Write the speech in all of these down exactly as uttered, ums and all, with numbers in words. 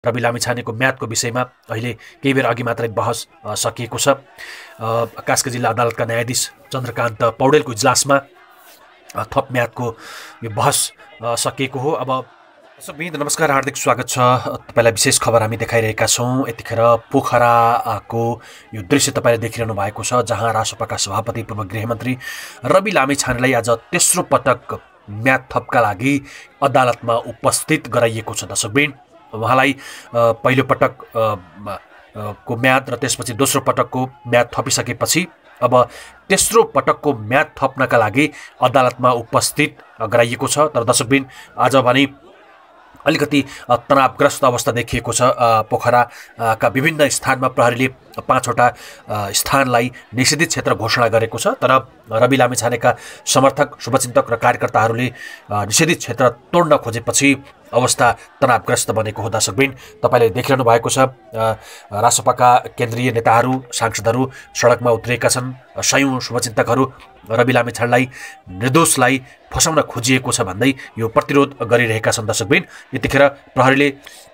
रवि लामिछानेको म्यादको विषयमा अहिले केही बेर अघि मात्रै बहस सकिएको छ। कास्की जिल्ला अदालतका न्यायाधीश चन्द्रकान्त पौडेलको इजलासमा थप म्यादको यो बहस सकिएको हो। अब दर्शकवृन्द नमस्कार, हार्दिक स्वागत छ। तपाईँलाई विशेष खबर हामी देखाइरहेका छौँ। यतिखेर पोखराको यो दृश्य तपाईँले देखिरहनु भएको छ, जहाँ रासोपाका सभापति पूर्व गृहमन्त्री रवि लामिछानेलाई आज तेस्रो पटक म्याद थपका लागि अदालतमा उपस्थित गराइएको छ। दर्शकवृन्द, उहाँलाई पहिलो पटक को म्याद र त्यसपछि दोस्रो पटकको म्याद थपिसकेपछि अब तेस्रो पटकको म्याद थप्नका लागि अदालतमा उपस्थित गराइएको छ। तर दर्शकवृन्द, आज भने अलिकति तनावग्रस्त अवस्था देखिएको छ। पोखराका विभिन्न स्थानमा प्रहरीले पाँचवटा स्थानलाई निषेधित क्षेत्र घोषणा गरेको छ। तर रवि लामिछानेका समर्थक, शुभचिन्तक र कार्यकर्ताहरूले निषेधित क्षेत्र तोड्न खोजेपछि अवस्था तनावग्रस्त बनेको हो। दर्शकवृन्द, तपाईँले देखिरहनु भएको छ, रासोपाका केन्द्रीय नेताहरू, सांसदहरू सडकमा उत्रिएका छन्। सयौं शुभचिन्तकहरू रवि लामिछानेलाई, निर्दोषलाई फसाउन खोजिएको छ भन्दै यो प्रतिरोध गरिरहेका छन्। दर्शकवृन्द, यतिखेर प्रहरीले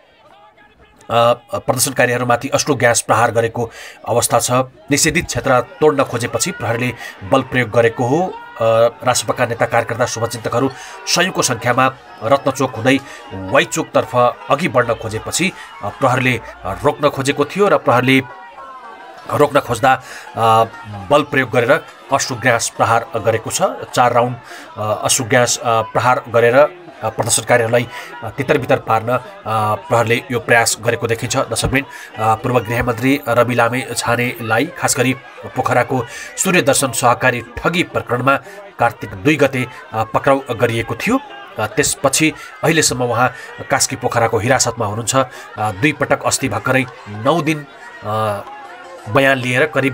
प्रदर्शनकारीहरूमाथि अश्रु ग्यास प्रहार गरेको अवस्था छ। निषेधित क्षेत्र तोड्न खोजेपछि प्रहरीले बल प्रयोग गरेको हो। रासोपाका नेता, कार्यकर्ता, शुभचिन्तकहरू सयौंको सङ्ख्यामा रत्नचोक हुँदै वाइचोकतर्फ अघि बढ्न खोजेपछि प्रहरीले रोक्न खोजेको थियो र प्रहरीले रोक्न खोज्दा बल प्रयोग गरेर अश्रु ग्यास प्रहार गरेको छ। चार राउन्ड अश्रु ग्यास प्रहार गरेर प्रदर्शनकारीहरूलाई तितर-बितर पार्न प्रहरीले यो प्रयास गरेको देखिन्छ। दर्शकवृन्द, पूर्व गृहमन्त्री रवि लामिछानेलाई खास गरी पोखराको सूर्य दर्शन सहकारी ठगी प्रकरणमा कार्तिक दुई गते पक्राउ गरिएको थियो। त्यसपछि अहिलेसम्म उहाँ कास्की पोखराको हिरासतमा हुनुहुन्छ। दुई पटक अस्ति भर्खरै नौ दिन बयान लिएर करिब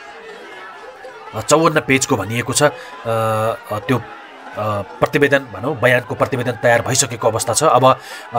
चौवन्न पेजको भनिएको छ त्यो प्रतिवेदन, भनौँ बयानको प्रतिवेदन तयार भइसकेको अवस्था छ। अब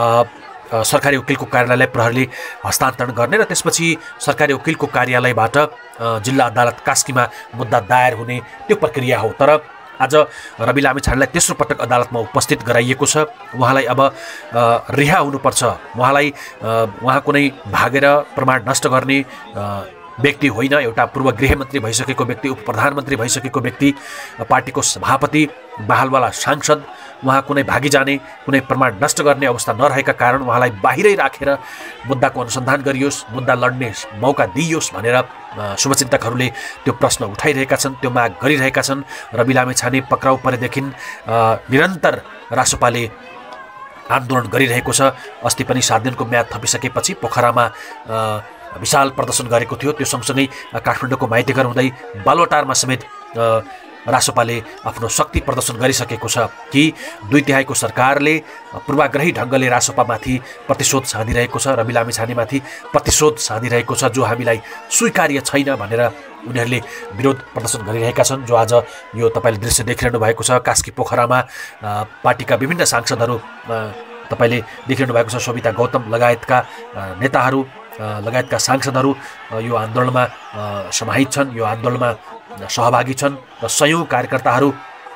सरकारी वकिलको कार्यालयलाई प्रहरीले हस्तान्तरण गर्ने र त्यसपछि सरकारी वकिलको कार्यालयबाट जिल्ला अदालत कास्कीमा मुद्दा दायर हुने त्यो प्रक्रिया हो। तर आज रवि लामिछानेलाई तेस्रो पटक अदालतमा उपस्थित गराइएको छ। उहाँलाई अब रिहा हुनुपर्छ। उहाँलाई उहाँ कुनै भागेर प्रमाण नष्ट गर्ने व्यक्ति होइन। एउटा पूर्व गृहमन्त्री भइसकेको व्यक्ति, उप प्रधानमन्त्री भइसकेको व्यक्ति, पार्टीको सभापति, बहालवाला सांसद, उहाँ कुनै भागी जाने, कुनै प्रमाण नष्ट गर्ने अवस्था नरहेका कारण उहाँलाई बाहिरै राखेर मुद्दाको अनुसन्धान गरियोस्, मुद्दा लड्ने मौका दिइयोस् भनेर शुभचिन्तकहरूले त्यो प्रश्न उठाइरहेका छन्, त्यो माग गरिरहेका छन्। रवि लामिछाने पक्राउ परेदेखि निरन्तर रासोपाले आन्दोलन गरिरहेको छ। अस्ति पनि सात दिनको म्याद थपिसकेपछि पोखरामा विशाल प्रदर्शन गरेको थियो। त्यो सँगसँगै काठमाडौँको माइतीघर हुँदै बालुवाटारमा समेत रासोपाले आफ्नो शक्ति प्रदर्शन गरिसकेको छ कि दुई तिहाईको सरकारले पूर्वाग्रही ढङ्गले रासोपामाथि प्रतिशोध साधिरहेको छ, रवि लामिछानेमाथि प्रतिशोध साधिरहेको छ, जो हामीलाई स्वीकार्य छैन भनेर उनीहरूले विरोध प्रदर्शन गरिरहेका छन्। जो आज यो तपाईँले दृश्य देखिरहनु भएको छ, कास्की पोखरामा पार्टीका विभिन्न सांसदहरू तपाईँले देखिरहनु भएको छ, सोभिता गौतम लगायतका नेताहरू लगायतका सांसदहरू यो आन्दोलनमा समाहित छन्, यो आन्दोलनमा सहभागी छन् र सयौं कार्यकर्ताहरू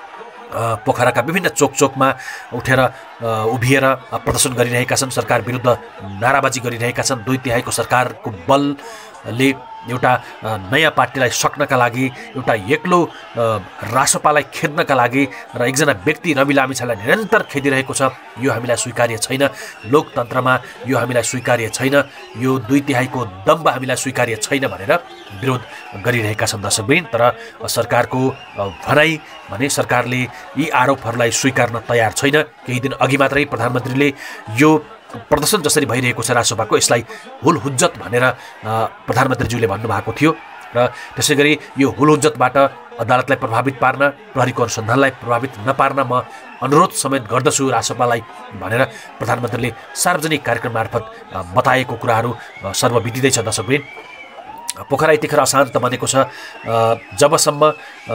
पोखराका विभिन्न चोक चोकमा उठेर उभिएर प्रदर्शन गरिरहेका छन्, सरकार विरुद्ध नाराबाजी गरिरहेका छन्। दुई तिहाईको सरकारको बलले एउटा नयाँ पार्टीलाई सक्नका लागि, एउटा एक्लो रासोपालाई खेद्नका लागि र एकजना व्यक्ति रवि लामिछानेलाई निरन्तर खेदिरहेको छ। यो हामीलाई स्वीकार्य छैन, लोकतन्त्रमा यो हामीलाई स्वीकार्य छैन, यो दुई तिहाईको दम्ब हामीलाई स्वीकार्य छैन भनेर विरोध गरिरहेका छन्। दर्शकवृन्द, तर सरकारको भनाइ भने सरकारले यी आरोपहरूलाई स्वीकार्न तयार छैन। केही दिन अघि मात्रै प्रधानमन्त्रीले यो प्रदर्शन जसरी भइरहेको छ रासोपाको, यसलाई हुल हुज्जत भनेर प्रधानमन्त्रीज्यूले भन्नुभएको थियो र त्यसै गरी यो हुल हुज्जतबाट अदालतलाई प्रभावित पार्न, प्रहरीको अनुसन्धानलाई प्रभावित नपार्न म अनुरोध समेत गर्दछु रासोपालाई भनेर प्रधानमन्त्रीले सार्वजनिक कार्यक्रम मार्फत बताएको कुराहरू सर्वविदितै छ। दर्शकवृन्द, पोखरा यतिखेर अशान्त बनेको छ। जबसम्म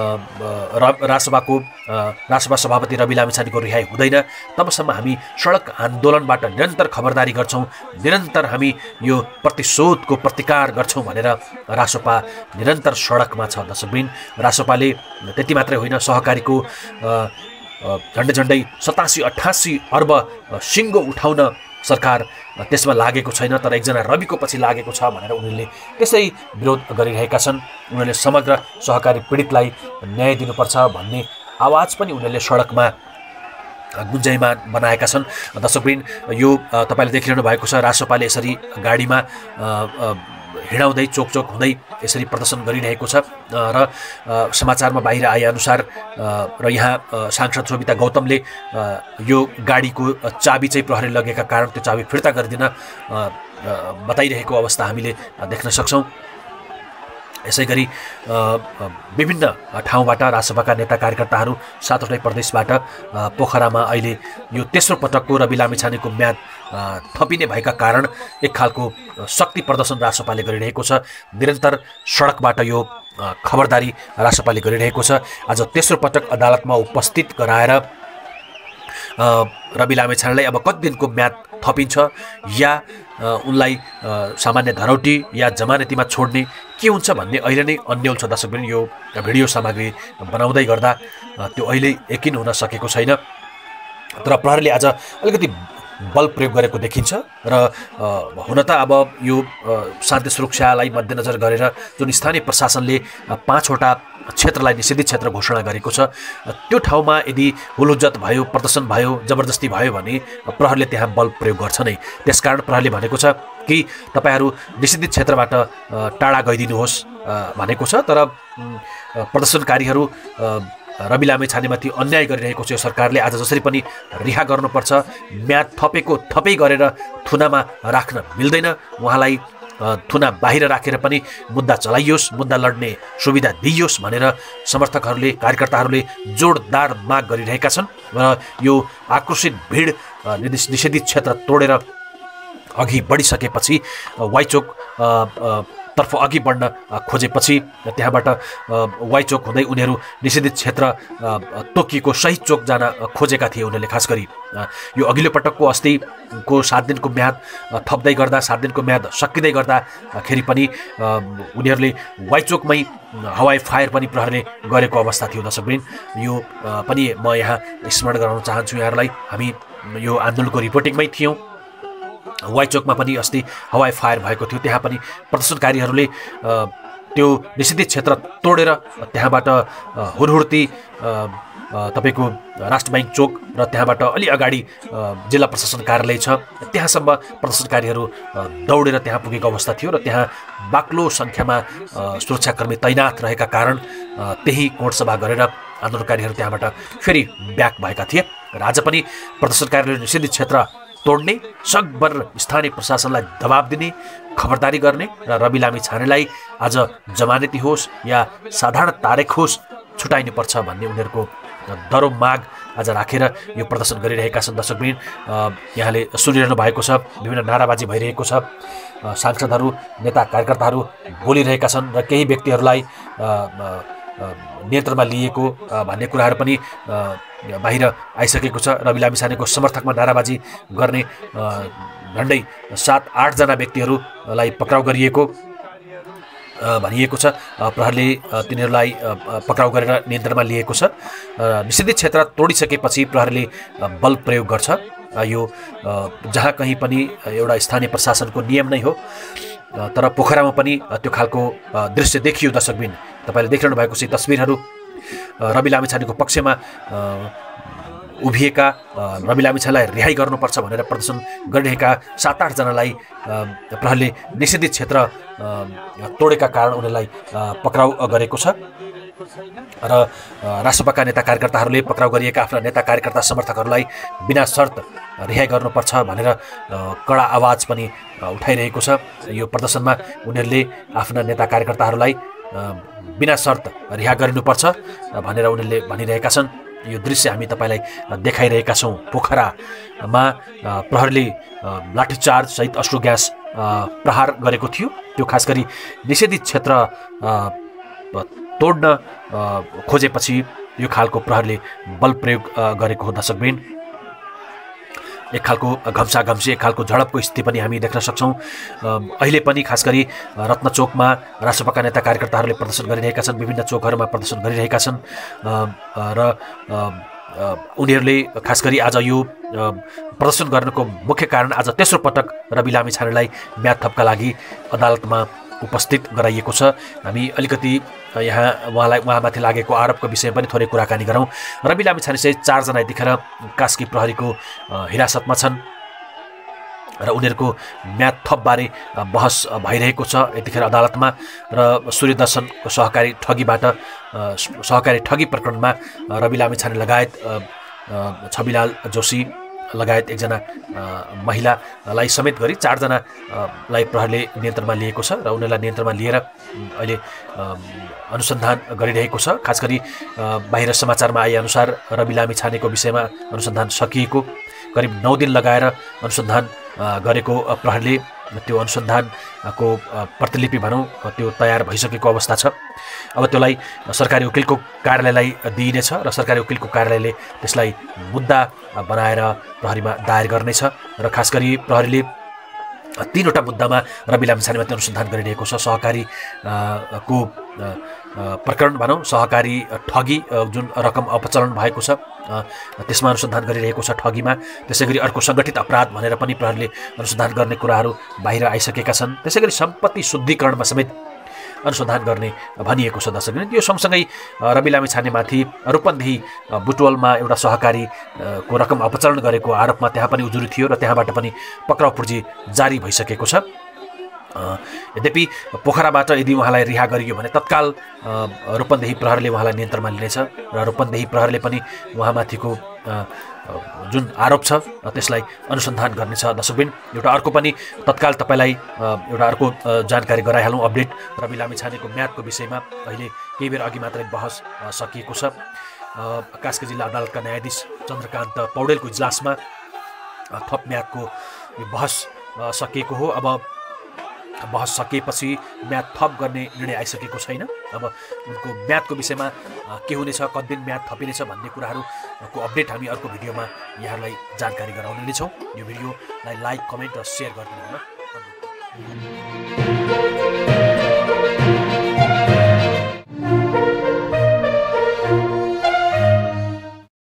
रासोपाको रासोपा सभापति रवि लामिछानेको रिहाई हुँदैन तबसम्म हामी सडक आन्दोलनबाट निरन्तर खबरदारी गर्छौँ, निरन्तर हामी यो प्रतिशोधको प्रतिकार गर्छौँ भनेर रासोपा निरन्तर सडकमा छ। दर्शकवृन्द, रासोपाले त्यति मात्रै होइन, सहकारीको झन्डै झन्डै सतासी अठासी अर्ब सिङ्गो उठाउन सरकार त्यसमा लागेको छैन तर एकजना रविको पछि लागेको छ भनेर उनीहरूले त्यसै विरोध गरिरहेका छन्। उनीहरूले समग्र सहकारी पीडितलाई न्याय दिनुपर्छ भन्ने आवाज पनि उनीहरूले सडकमा गुन्जायमान बनाएका छन्। दर्शकवृन्द, यो तपाईँले देखिरहनु भएको छ रासपाले यसरी गाडीमा हिँडाउँदै चोक चोक हुँदै यसरी प्रदर्शन गरिरहेको छ र समाचारमा बाहिर आएअनुसार र यहाँ सांसद शोभिता गौतमले यो गाडीको चाबी चाहिँ प्रहरी लगेका कारण त्यो चाबी फिर्ता गरिदिन बताइरहेको अवस्था हामीले देख्न सक्छौँ। यसै गरी विभिन्न ठाउँबाट रासपाका नेता कार्यकर्ताहरू सातवटै प्रदेशबाट पोखरामा अहिले यो तेस्रो पटकको रवि लामिछानेको म्याद थपिने भएका कारण एक खालको शक्ति प्रदर्शन रासपाले गरिरहेको छ। निरन्तर सडकबाट यो खबरदारी रासपाले गरिरहेको छ। आज तेस्रो पटक अदालतमा उपस्थित गराएर रवि लामिछानेलाई अब कति दिनको म्याद थपिन्छ या उनलाई सामान्य धरौटी या जमानतीमा छोड्ने के हुन्छ भन्ने अहिले नै अन्यल छ। दर्शकवृन्द, यो भिडियो सामग्री बनाउँदै गर्दा त्यो अहिले यकिन हुन सकेको छैन तर प्रहरीले आज अलिकति बल प्रयोग गरेको देखिन्छ र हुन त अब यो शान्ति सुरक्षालाई मध्यनजर गरेर जुन स्थानीय प्रशासनले पाँचवटा क्षेत्रलाई निषेधित क्षेत्र घोषणा गरेको छ त्यो ठाउँमा यदि हुलुज्जत भयो, प्रदर्शन भयो, जबरजस्ती भयो भने प्रहरीले त्यहाँ बल प्रयोग गर्छ नै। त्यसकारण प्रहरीले भनेको छ कि तपाईहरू निषेधित क्षेत्रबाट टाढा गइदिनुहोस् भनेको छ। तर प्रदर्शनकारीहरू रवि लामिछानेमाथि अन्याय गरिरहेको छ यो सरकारले। आज जसरी पनि रिहा गर्नुपर्छ, म्याद थपेको थपै गरेर थुनामा राख्न मिल्दैन। उहाँलाई थुना बाहिर राखेर पनि मुद्दा चलाइयोस्, मुद्दा लड्ने सुविधा दिइयोस् भनेर समर्थकहरूले, कार्यकर्ताहरूले जोडदार माग गरिरहेका छन् र यो आक्रोशित भिड निषेधित क्षेत्र तोडेर अघि बढिसकेपछि वाइचोक तर्फ अघि बढ्न खोजेपछि त्यहाँबाट वाइचोक हुँदै उनीहरू निषेधित क्षेत्र तोकिएको शहीद चोक जान खोजेका थिए उनीहरूले। खास गरी यो अघिल्लो पटकको अस्तिको सात दिनको म्याद थप्दै गर्दा, सात दिनको म्याद सकिँदै गर्दाखेरि पनि उनीहरूले वाइचोकमै हवाई फायर पनि प्रहरीले गरेको अवस्था थियो। दर्शकवृन्द, यो पनि म यहाँ स्मरण गराउन चाहन्छु यहाँहरूलाई। हामी यो आन्दोलनको रिपोर्टिङमै थियौँ। वाइचोकमा पनि अस्ति हवाई फायर भएको थियो। त्यहाँ पनि प्रदर्शनकारीहरूले त्यो निषेधित क्षेत्र तोडेर त्यहाँबाट हुरहुर्ती तपाईँको राष्ट्र ब्याङ्क चोक र त्यहाँबाट अलि अगाडि जिल्ला प्रशासन कार्यालय छ त्यहाँसम्म प्रदर्शनकारीहरू दौडेर त्यहाँ पुगेको अवस्था थियो र त्यहाँ बाक्लो सङ्ख्यामा सुरक्षाकर्मी तैनात रहेका कारण त्यही कोर्टसभा गरेर आन्दोलनकारीहरू त्यहाँबाट फेरि ब्याक भएका थिए र आज पनि प्रदर्शनकारीहरूले निषेधित क्षेत्र तोड्ने, सकभर स्थानीय प्रशासनलाई दबाब दिने, खबरदारी गर्ने र रवि लामिछानेलाई आज जमानती होस् या साधारण तारिक होस् छुटाइनुपर्छ भन्ने उनीहरूको दरो माग आज राखेर यो प्रदर्शन गरिरहेका छन्। दर्शकवृन्द, यहाँले सुनिरहनु भएको छ, विभिन्न नाराबाजी भइरहेको छ, सांसदहरू, नेता कार्यकर्ताहरू बोलिरहेका छन् र केही व्यक्तिहरूलाई नियन्त्रणमा लिएको भन्ने कुराहरू पनि बाहिर आइसकेको छ। रवि लामिछानेको समर्थकमा नाराबाजी गर्ने झन्डै सात आठजना व्यक्तिहरूलाई पक्राउ गरिएको भनिएको छ। प्रहरीले तिनीहरूलाई पक्राउ गरेर नियन्त्रणमा लिएको छ। निषेधित क्षेत्र तोडिसकेपछि प्रहरीले बल प्रयोग गर्छ। यो जहाँ कहीँ पनि एउटा स्थानीय प्रशासनको नियम नै हो। तर पोखरामा पनि त्यो खालको दृश्य देखियो। दर्शकबिन, तपाईँले देखिरहनु भएको छ तस्बिरहरू। रवि लामिछानेको पक्षमा उभिएका, रवि लामिछानेलाई रिहाई गर्नुपर्छ भनेर प्रदर्शन गरिरहेका सात आठजनालाई प्रहरीले निषेधित क्षेत्र तोडेका कारण उनीहरूलाई पक्राउ गरेको छ र राष्ट्रपका नेता कार्यकर्ताहरूले पक्राउ गरिएका आफ्ना नेता कार्यकर्ता समर्थकहरूलाई बिना शर्त रिहाई गर्नुपर्छ भनेर कडा आवाज पनि उठाइरहेको छ। यो प्रदर्शनमा उनीहरूले आफ्ना नेता कार्यकर्ताहरूलाई बिना शर्त रिहा गरिनुपर्छ भनेर उनीहरूले भनिरहेका छन्। यो दृश्य हामी तपाईँलाई देखाइरहेका छौँ। पोखरामा प्रहरीले लाठीचार्ज सहित अश्रु ग्यास प्रहार गरेको थियो। त्यो खास गरी निषेधित क्षेत्र तोड्न खोजेपछि यो खालको प्रहरीले बल प्रयोग गरेको हो। दर्शकवृन्द, एक खालको घम्सा घम्सी, एक खालको झडपको स्थिति पनि हामी देख्न सक्छौँ। अहिले पनि खास गरी रत्नचोकमा राष्ट्रपका नेता कार्यकर्ताहरूले प्रदर्शन गरिरहेका छन्, विभिन्न चोकहरूमा प्रदर्शन गरिरहेका छन् र उनीहरूले खास गरी आज यो प्रदर्शन गर्नको मुख्य कारण आज तेस्रो पटक रवि लामिछानेलाई म्याद थपका लागि अदालतमा उपस्थित गराइएको छ। हामी अलिकति यहाँ उहाँलाई उहाँमाथि लागेको आरोपको विषयमा पनि थोरै कुराकानी गरौँ। रवि लामिछाने चाहिँ चारजना यतिखेर कास्की प्रहरीको हिरासतमा छन् र उनीहरूको म्याद थपबारे बहस भइरहेको छ यतिखेर अदालतमा। र सूर्यदर्शनको सहकारी ठगीबाट सहकारी ठगी प्रकरणमा रवि लामिछाने लगायत छविलाल जोशी लगायत एकजना महिलालाई समेत गरी चारजनालाई प्रहरीले नियन्त्रणमा लिएको छ र उनीहरूलाई नियन्त्रणमा लिएर अहिले अनुसन्धान गरिरहेको छ। खास गरी बाहिर समाचारमा आएअनुसार रवि लामिछानेको विषयमा अनुसन्धान सकिएको, करिब नौ दिन लगाएर अनुसन्धान गरेको प्रहरीले त्यो अनुसन्धानको प्रतिलिपि भनौँ त्यो तयार भइसकेको अवस्था छ। अब त्यसलाई सरकारी वकिलको कार्यालयलाई दिइनेछ र सरकारी वकिलको कार्यालयले त्यसलाई मुद्दा बनाएर प्रहरीमा दायर गर्नेछ र खास गरी प्रहरीले तीनवटा मुद्दामा रवि लामिछानेमाथि अनुसन्धान गरिरहेको छ। सहकारी को प्रकरण भनौँ, सहकारी ठगी जुन रकम अपचलन भएको छ त्यसमा अनुसन्धान गरिरहेको छ ठगीमा। त्यसै गरी अर्को सङ्गठित अपराध भनेर पनि प्रहरीले अनुसन्धान गर्ने कुराहरू बाहिर आइसकेका छन्। त्यसै गरी सम्पत्ति शुद्धिकरणमा समेत अनुसन्धान गर्ने भनिएको छ। दर्शक यो सँगसँगै रवि लामिछानेमाथि रूपन्देही बुटवलमा एउटा सहकारी को रकम अपचलन गरेको आरोपमा त्यहाँ पनि उजुरी थियो र त्यहाँबाट पनि पक्राउ पूर्जी जारी भइसकेको छ। यद्यपि पोखराबाट यदि उहाँलाई रिहा गरियो भने तत्काल रूपन्देही प्रहरीले उहाँलाई नियन्त्रणमा लिनेछ र रूपन्देही प्रहरीले पनि उहाँमाथिको जुन आरोप छ त्यसलाई अनुसन्धान गर्नेछ। दर्शकबिन एउटा अर्को पनि तत्काल तपाईँलाई एउटा अर्को जानकारी गराइहालौँ अपडेट। रवि लामिछानेको म्यादको विषयमा अहिले केही बेर अघि मात्रै बहस सकिएको छ। कास्की जिल्ला अदालतका न्यायाधीश चन्द्रकान्त पौडेलको इजलासमा थप म्यादको यो बहस सकिएको हो। अब बहस सकिएपछि म्याद थप गर्ने निर्णय आइसकेको छैन। अब उनको म्यादको विषयमा के हुनेछ, कति दिन म्याद थपिनेछ भन्ने कुराहरूको अपडेट हामी अर्को भिडियोमा यहाँलाई जानकारी गराउने नै छौँ। यो भिडियोलाई लाइक, कमेन्ट र सेयर गरिदिनु होला।